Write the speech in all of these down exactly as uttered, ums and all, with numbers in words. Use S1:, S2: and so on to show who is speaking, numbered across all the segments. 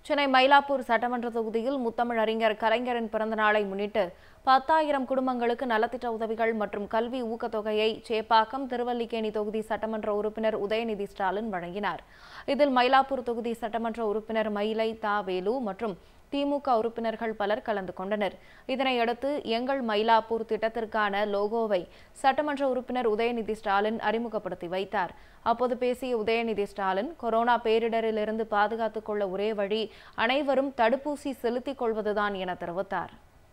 S1: சென்னை மயிலாப்பூர் சட்டமன்ற தொகுதியில் முத்தமிழ் அறிஞர் கலைஞரின் பிறந்த நாளை முன்னிட்டு பத்தாயிரம் குடும்பங்களுக்கு நலத்திட்ட உதவிகள் மற்றும் கல்வி ஊக்கத்தொகையை சேப்பாக்கம் திருவல்லிக்கேணி தொகுதி சட்டமன்ற உறுப்பினர் உதயநிதி ஸ்டாலின் வழங்கினார். இதில் மயிலாப்பூர் தொகுதி சட்டமன்ற உறுப்பினர் மயிலை தா வேலு மற்றும் திமுக உறுப்பினர்கள் பலர் கலந்து கொண்டனர். இதனையடுத்து எங்கள் மயிலாப்பூர் திட்டத்திற்கான லோகோவை சட்டமன்ற உறுப்பினர் உதயநிதி ஸ்டாலின் அறிமுகப்படுத்தி வைத்தார். அப்போது பேசிய உதயநிதி ஸ்டாலின், கொரோனா பேரிடரிலிருந்து பாதுகாத்துக் கொள்ள ஒரே வழி அனைவரும் தடுப்பூசி செலுத்திக் கொள்வதுதான் என தெரிவித்தார்.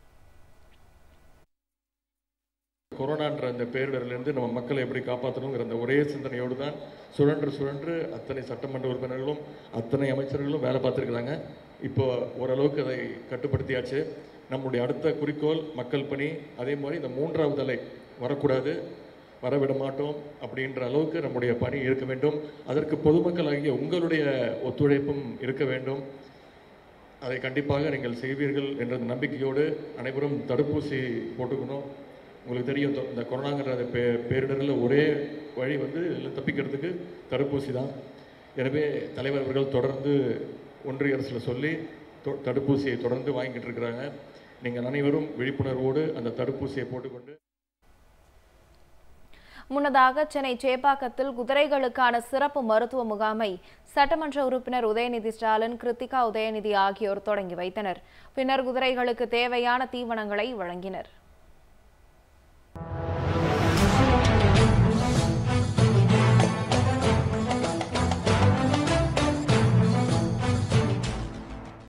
S2: கொரோனான்ற அந்த பேரிடரிலிருந்து நம்ம மக்களை எப்படி காப்பாற்றணுங்கிற அந்த ஒரே சிந்தனையோடு தான் சுழன்று சுழன்று அத்தனை சட்டமன்ற உறுப்பினர்களும் அத்தனை அமைச்சர்களும் வேலை பார்த்துருக்குறாங்க. இப்போ ஓரளவுக்கு அதை கட்டுப்படுத்தியாச்சு. நம்முடைய அடுத்த குறிக்கோள் மக்கள் பணி. அதே மாதிரி இந்த மூன்றாவது அலை வரக்கூடாது, வரவிட மாட்டோம் அப்படின்ற அளவுக்கு நம்முடைய பணி இருக்க வேண்டும். அதற்கு பொதுமக்கள் ஆகிய உங்களுடைய ஒத்துழைப்பும் இருக்க வேண்டும். அதை கண்டிப்பாக நீங்கள் செய்வீர்கள் என்ற நம்பிக்கையோடு அனைவரும் தடுப்பூசி போட்டுக்கணும். உங்களுக்கு தெரியும், இந்த கொரோனாங்கிற பே பேரிடரில் ஒரே வழி வந்து இதில் தப்பிக்கிறதுக்கு தடுப்பூசி தான். எனவே தலைவர் அவர்கள் தொடர்ந்து ஒன்றிய அரசில் சொல்லி தடுப்பூசியை தொடர்ந்து வாங்கிட்டு இருக்கிறாங்க. நீங்கள் அனைவரும் விழிப்புணர்வோடு அந்த தடுப்பூசியை போட்டுக்கொண்டு.
S1: முன்னதாக சென்னை சேப்பாக்கத்தில் குதிரைகளுக்கான சிறப்பு மருத்துவ முகாமை சட்டமன்ற உறுப்பினர் உதயநிதி ஸ்டாலின், கிருத்திகா உதயநிதி ஆகியோர் தொடங்கி வைத்தனர். பின்னர் குதிரைகளுக்கு தேவையான தீவனங்களை வழங்கினர்.